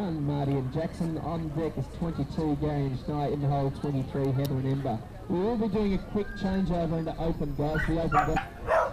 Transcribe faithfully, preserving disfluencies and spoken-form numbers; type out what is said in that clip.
one, Marty, and Jaxson on deck is twenty-two, Gary and Schneider in the hole twenty-three, Heather and Ember. We will be doing a quick changeover into open, guys. The open guys.